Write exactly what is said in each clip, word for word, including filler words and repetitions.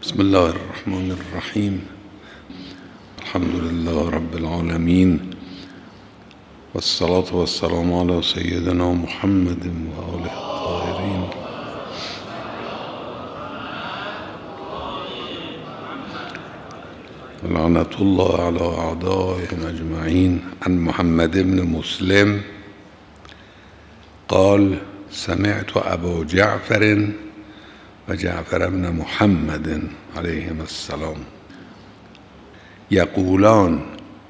بسم الله الرحمن الرحیم. الحمد لله رب العالمین والصلاة والسلام على سیدنا محمد و آله الطاهرین. لعنة الله على أعدائهم أجمعين. عن محمد بن مسلم قال سمعت أبا جعفر و جعفر بن محمد علیهم السلام یقولان،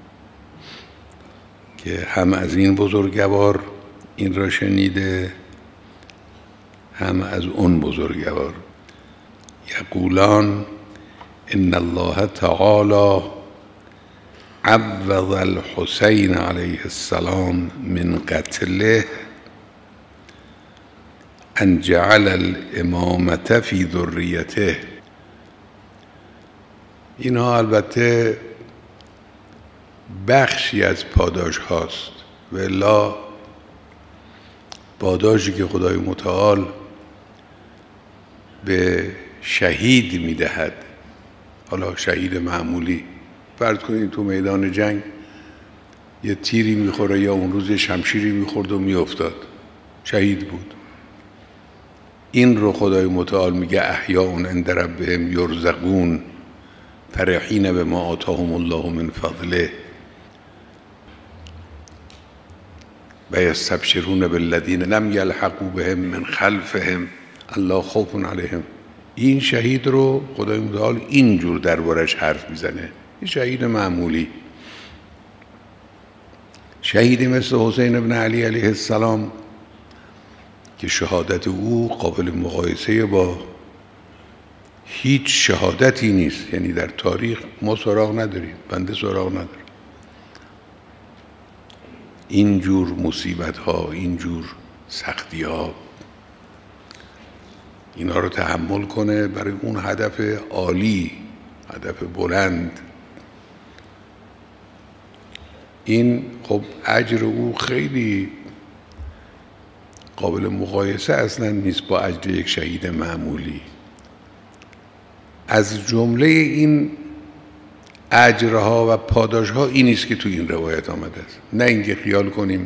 که هم از این بزرگوار این را شنیده هم از اون بزرگوار. یقولان ان الله تعالی عوض الحسین علیه السلام من قتله ان جعل الامامة فی ذریته. اینها البته بخشی از پاداش هاست، و الا پاداشی که خدای متعال به شهید میدهد، حالا شهید معمولی، فرض کنید تو میدان جنگ یه تیری میخوره یا اون روز یه شمشیری میخورد و میافتاد، شهید بود. این رو خدای متعال میگه احیاء عند ربهم یرزقون فرحین بما آتاهم الله من فضله و یستبشرون بالذین لم یلحقوا بهم من خلفهم الا خوف علیهم. این شهید رو خدای متعال اینجور دربارش حرف میزنه، این شهید معمولی، شهیدی مثل حسین ابن علی علیه السلام که شهادت او قابل مقایسه با هیچ شهادتی نیست. یعنی در تاریخ ما سراغ نداریم، بنده سراغ ندارم اینجور مصیبت ها، اینجور سختی ها، اینا رو تحمل کنه برای اون هدف عالی، هدف بلند. این خب اجر او خیلی قابل مقایسه اصلا نیست با اجر یک شهید معمولی. از جمله این اجرها و پاداشها این نیست که تو این روایت آمده است. نه اینکه خیال کنیم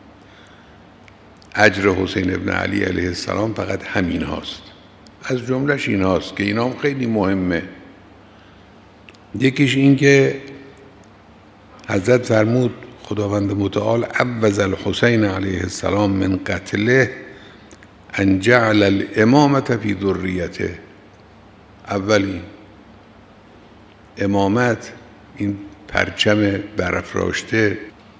اجر حسین ابن علی علیه السلام فقط همین هاست، از جملهش این هاست که اینا هم خیلی مهمه. یکیش این که حضرت فرمود خداوند متعال عوض الحسین علیه السلام من قتله ان جعل الامامة فی ذریته. اولی امامت، این پرچم برافراشته،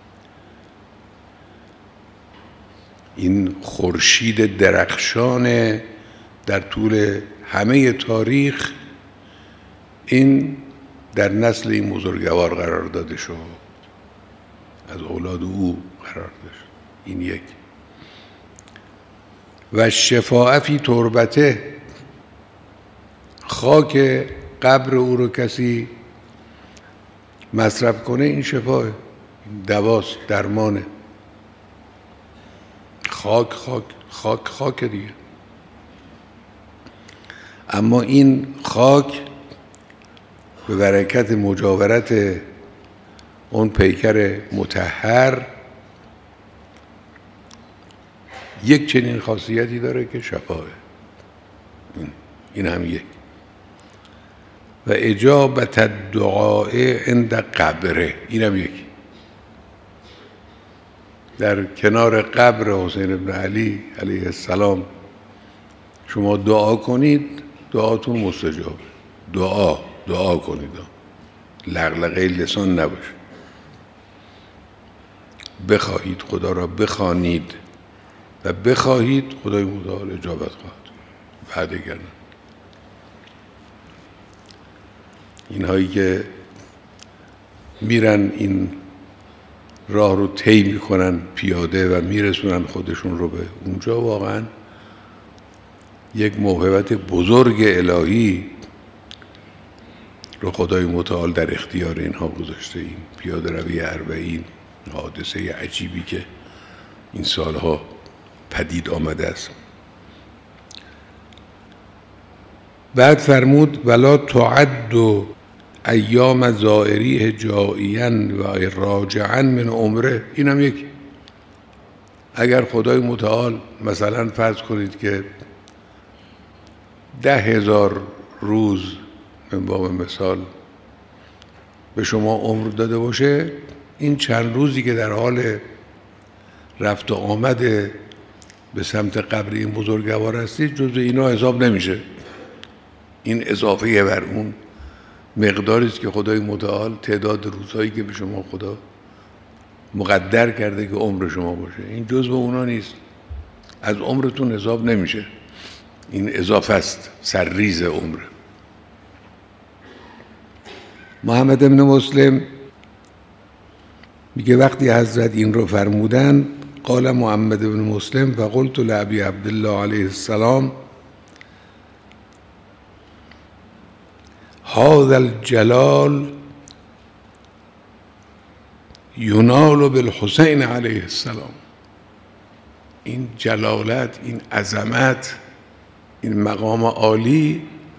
این خورشید درخشان در طول همه تاریخ، این در نسل این بزرگوار قرار داده شد، از اولاد او قرار داشت. این یک. و شفاعه فی تربته، خاک قبر او رو کسی مصرف کنه این شفاه، دواست، درمانه. خاک خاک خاک خاک دیگه. اما این خاک به برکت مجاورت اون پیکر مطهر یک چنین خاصیتی داره که شفاه. این, این هم یک. و اجابت الدعاء عند قبره، این هم یک. در کنار قبر حسین ابن علی علیه السلام شما دعا کنید، دعاتون مستجاب. دعا دعا کنید، لغلقه لسان نباشه. بخواهید خدا را بخوانید و بخواهید خدای متعال اجابت خواهد. بعد گرنه اینهایی که میرن این راه رو طی میکنن پیاده و میرسونن خودشون رو به اونجا، واقعا یک موهبت بزرگ الهی رو خدای متعال در اختیار اینها گذاشته. این پیاده روی اربعین، حادثه عجیبی که این سالها پدید آمده است. بعد فرمود ولا تعد ایام زائریه جائیا و راجعا من عمره. اینم یک، اگر خدای متعال مثلا فرض کنید که ده هزار روز من باب مثال به شما عمر داده باشه، این چند روزی که در حال رفت و آمد به سمت قبر این بزرگوار هستید جزء اینا حساب نمیشه. این اضافه بر اون مقداری است که خدای متعال تعداد روزهایی که به شما خدا مقدر کرده که عمر شما باشه، این جزء اونا نیست، از عمرتون حساب نمیشه، این اضافه است، سرریز عمر. محمد ابن مسلم میگه وقتی حضرت این رو فرمودن قال محمد ابن مسلم فقلت لابی عبدالله علیه السلام هذا الجلال ینال بالحسین علیه السلام. این جلالت، این عظمت، این مقام عالی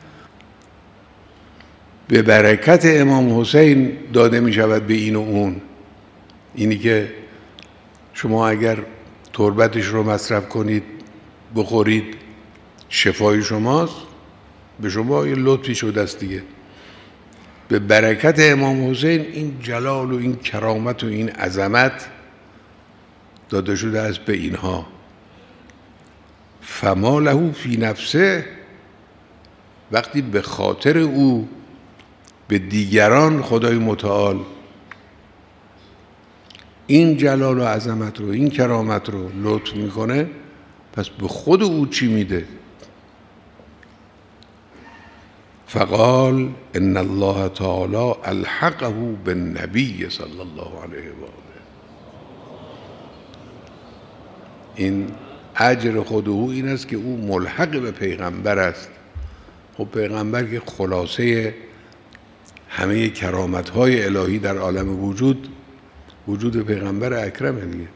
به برکت امام حسین داده می شود به این و اون. اینی که شما اگر تربتش رو مصرف کنید بخورید شفای شماست، به شما یه لطفی شده است دیگه. به برکت امام حسین این جلال و این کرامت و این عظمت داده شده است به اینها. فما له فی نفسه، وقتی به خاطر او به دیگران خدای متعال این جلال و عظمت رو، این کرامت رو لطف میکنه، پس به خود او چی میده؟ فقال ان الله تعالی الحقه بالنبی صلی الله علیه و آله. این اجر خود او این است که او ملحق به پیغمبر است. خب پیغمبر که خلاصه همه کرامت‌های الهی در عالم وجود، وجود پیغمبر اکرمه دیگه.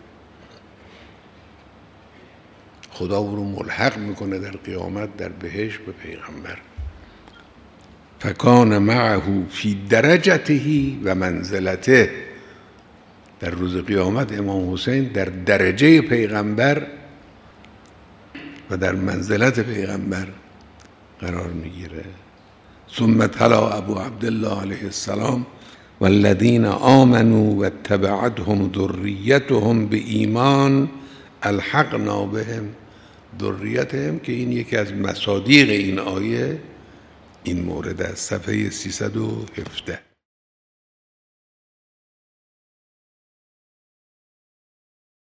خدا او رو ملحق میکنه در قیامت در بهشت به پیغمبر. فکان معه فی درجته و منزلته، در روز قیامت امام حسین در درجه پیغمبر و در منزلت پیغمبر قرار میگیره. ثم تلا ابو عبدالله علیه السلام والذین آمنوا واتبعتهم ذریتهم بایمان الحقنا بهم ذریتهم، که این یکی از مصادیق این آیه این مورد است، صفحه سیصد و هفده.